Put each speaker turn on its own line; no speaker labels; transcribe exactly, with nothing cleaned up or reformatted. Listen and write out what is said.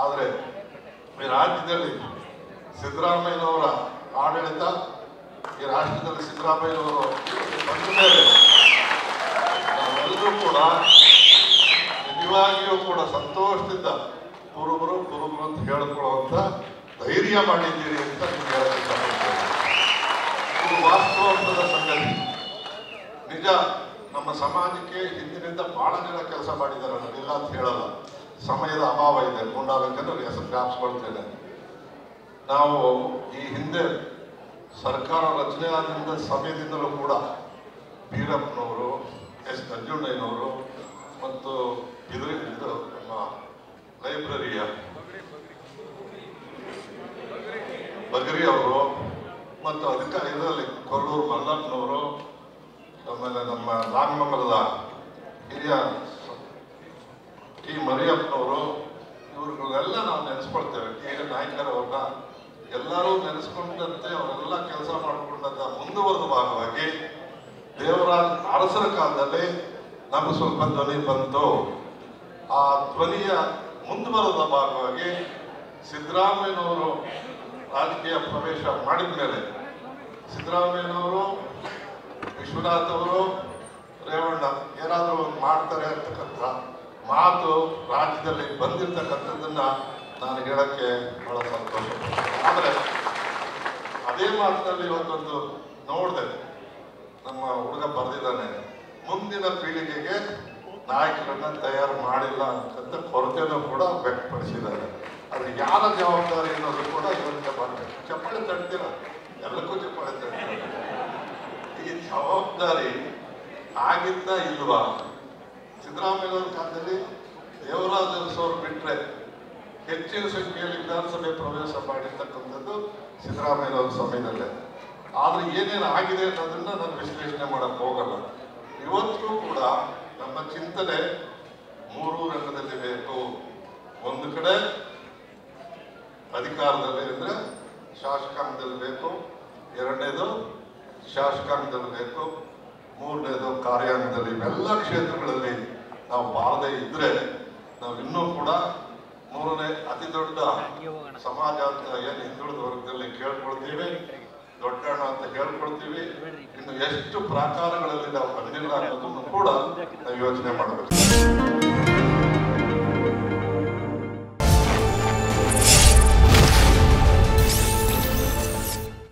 ಆದರೆ ಈ ರಾಜ್ಯದಲ್ಲಿ ಸಿದ್ದರಾಮಯ್ಯನವರ ಆಡಳಿತ, ಈ ರಾಷ್ಟ್ರದಲ್ಲಿ ಸಿದ್ದರಾಮಯ್ಯನವರು ಬಂದ ಮೇಲೆ ನಾವೆಲ್ಲರೂ ಕೂಡ ನಿಜವಾಗಿಯೂ ಕೂಡ ಸಂತೋಷದಿಂದ ಕುರುಬರು ಕುರುಬರು ಅಂತ ಹೇಳ್ಕೊಳ್ಳುವಂಥ ಧೈರ್ಯ ಮಾಡಿದ್ದೀರಿ ಅಂತ ನಿಮ್ಗೆ ಹೇಳಕ್ಕೆ ಇಷ್ಟಪಡ್ತೇನೆ. ಇದು ವಾಸ್ತವಾಂಶದ ಸಂಗತಿ. ನಿಜ, ನಮ್ಮ ಸಮಾಜಕ್ಕೆ ಹಿಂದಿನಿಂದ ಬಹಳ ಜನ ಕೆಲಸ ಮಾಡಿದ್ದಾರೆ, ನಾನಿಲ್ಲ ಅಂತ ಹೇಳಲ್ಲ. ಸಮಯದ ಅಭಾವ ಇದೆ, ಮೂರ್ನಾಲ್ಕು ಜನರ ಹೆಸರು ಜ್ಞಾಪಿಸ್ಕೊಳ್ತೇನೆ. ನಾವು ಈ ಹಿಂದೆ ಸರ್ಕಾರ ರಚನೆ ಆದ ಸಮಯದಿಂದಲೂ ಕೂಡ ಬೀರಪ್ಪನವರು, ಎಸ್ ನಂಜುಂಡಯ್ಯನವರು ಮತ್ತು ಇದು ಇದು ನಮ್ಮ ಲೈಬ್ರರಿಯ ಬಗರಿ ಅವರು ಮತ್ತು ಅಧಿಕಾರಿ ಇದರಲ್ಲಿ ಕೊಲ್ಲೂರು ಮಲ್ಲಪ್ಪನವರು, ಆಮೇಲೆ ನಮ್ಮ ನಾಗಮಂಗಲದ ಹಿರಿಯ ಟಿ ಮರಿಯಪ್ಪನವರು, ಇವ್ರುಗಳೆಲ್ಲ ನಾವು ನೆನೆಸ್ಕೊಳ್ತೇವೆ. ಟಿ ನಾಯಕರವ್ರನ್ನ ಎಲ್ಲರೂ ನೆನೆಸ್ಕೊಂಡಂತೆ ಅವರೆಲ್ಲ ಕೆಲಸ ಮಾಡಿಕೊಂಡಂತ ಮುಂದುವರೆದ ಭಾಗವಾಗಿ ದೇವರಾಜ ಅರಸರ ಕಾಲದಲ್ಲಿ ನಮಗೆ ಸ್ವಲ್ಪ ಧ್ವನಿ ಬಂತು. ಆ ಧ್ವನಿಯ ಮುಂದುವರೆದ ಭಾಗವಾಗಿ ಸಿದ್ದರಾಮಯ್ಯನವರು ರಾಜಕೀಯ ಪ್ರವೇಶ ಮಾಡಿದ ಮೇಲೆ ಸಿದ್ದರಾಮಯ್ಯನವರು, ವಿಶ್ವನಾಥ್ ಅವರು, ರೇವಣ್ಣ ಏನಾದರೂ ಒಂದು ಮಾಡ್ತಾರೆ ಅಂತಕ್ಕಂಥ ಮಾತು ರಾಜ್ಯದಲ್ಲಿ ಬಂದಿರತಕ್ಕಂಥದ್ದನ್ನ ನಾನು ಹೇಳಕ್ಕೆ ಬಹಳ ಸಂತೋಷ. ಆದರೆ ಅದೇ ಮಾತಿನಲ್ಲಿ ಇವತ್ತೊಂದು ನೋಡಿದೆ, ನಮ್ಮ ಹುಡುಗ ಬರೆದಿದ್ದಾನೆ, ಮುಂದಿನ ಪೀಳಿಗೆಗೆ ನಾಯಕರನ್ನ ತಯಾರು ಮಾಡಿಲ್ಲ ಅಂತಕ್ಕಂಥ ಕೊರತೆನೂ ಕೂಡ ವ್ಯಕ್ತಪಡಿಸಿದ್ದಾರೆ. ಆದರೆ ಯಾರ ಜವಾಬ್ದಾರಿ ಅನ್ನೋದು ಕೂಡ ಇವರಿಗೆ ಬರಬೇಕು. ಚಪ್ಪಾಳೆ ತಡ್ತೀರ, ಎಲ್ಲಕ್ಕೂ ಚಪ್ಪಾಳೆ ತಡ್ತೀರ. ಈ ಜವಾಬ್ದಾರಿ ಆಗಿದ್ದ ಇಲ್ವಾ? ಸಿದ್ದರಾಮಯ್ಯನವ್ರ ಕಾಲದಲ್ಲಿ ದೇವರಾಜ ಅರಸವರು ಬಿಟ್ಟರೆ ಹೆಚ್ಚಿನ ಸಂಖ್ಯೆಯಲ್ಲಿ ವಿಧಾನಸಭೆ ಪ್ರವೇಶ ಮಾಡಿರ್ತಕ್ಕಂಥದ್ದು ಸಿದ್ದರಾಮಯ್ಯನವ್ರ ಸಮಯದಲ್ಲೇ. ಆದರೆ ಏನೇನು ಆಗಿದೆ ಅನ್ನೋದನ್ನ ನಾನು ವಿಶ್ಲೇಷಣೆ ಮಾಡಕ್ಕೆ ಹೋಗಲ್ಲ. ಇವತ್ತು ಕೂಡ ನಮ್ಮ ಚಿಂತನೆ ಮೂರು ರಂಗದಲ್ಲಿ ಬೇಕು. ಒಂದು ಕಡೆ ಅಧಿಕಾರದಲ್ಲಿ ಅಂದರೆ ಶಾಸಕಾಂಗದಲ್ಲಿ ಬೇಕು, ಎರಡನೇದು ಶಾಸಕಾಂಗದಲ್ಲಿ ಬೇಕು, ಮೂರನೇದು ಕಾರ್ಯಾಂಗದಲ್ಲಿ. ಇವೆಲ್ಲ ಕ್ಷೇತ್ರಗಳಲ್ಲಿ ನಾವು ಬಾರದೇ ಇದ್ರೆ ನಾವು ಇನ್ನೂ ಕೂಡ ಮೂರನೇ ಅತಿ ದೊಡ್ಡ ಸಮಾಜ ಅಂತ ಏನು ಹಿಂದುಳಿದ ವರ್ಗದಲ್ಲಿ ಕೇಳ್ಕೊಳ್ತೀವಿ, ದೊಡ್ಡಣ್ಣ ಅಂತ ಹೇಳ್ಕೊಳ್ತೀವಿ. ಇನ್ನು ಎಷ್ಟು ಪ್ರಾಕಾರಗಳಲ್ಲಿ ನಾವು ಕಂಡಿಲ್ಲ ಅನ್ನೋದನ್ನು ಕೂಡ ನಾವು ಯೋಚನೆ ಮಾಡಬೇಕು.